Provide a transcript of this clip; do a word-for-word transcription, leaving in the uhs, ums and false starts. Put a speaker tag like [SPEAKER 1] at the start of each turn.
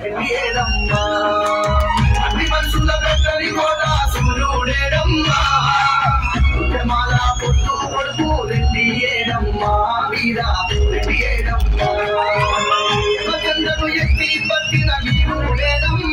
[SPEAKER 1] ఏడమ్మా అన్ని మనుషుల పెట్టని కూడా సూర్యుడేడమ్మా మాల పొట్టు కొడుకు రెడ్డి ఏడమ్మా వీరా రెడ్డి ఏడమ్మా చంద్రను ఎత్తి పట్టిన వీరుడేడమ్మా